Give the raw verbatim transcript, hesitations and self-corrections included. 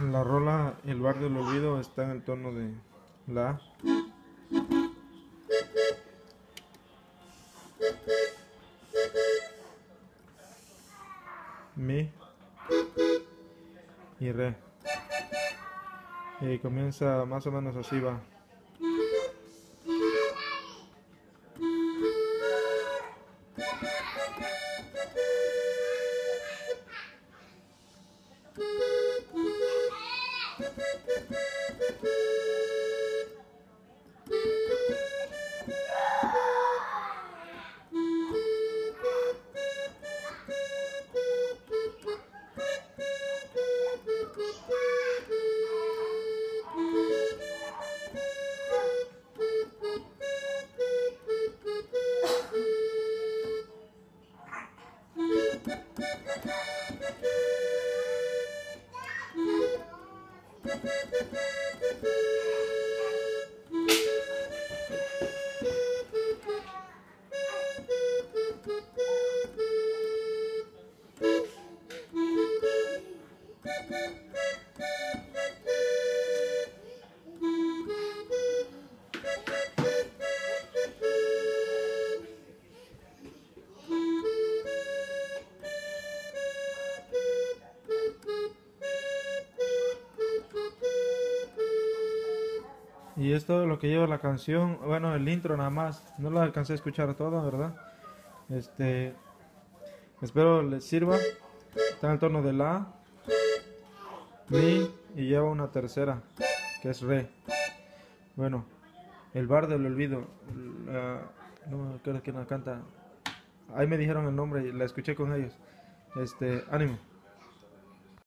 La rola El bar del olvido está en el tono de la A, Mi y Re. Y comienza más o menos así va. Y es todo lo que lleva la canción. Bueno, el intro nada más. No la alcancé a escuchar toda, ¿verdad? Este, espero les sirva. Está en el tono de la, Mi y lleva una tercera, que es Re. Bueno, El bar del olvido. La, no creo que la canta. Ahí me dijeron el nombre y la escuché con ellos. Este, ánimo.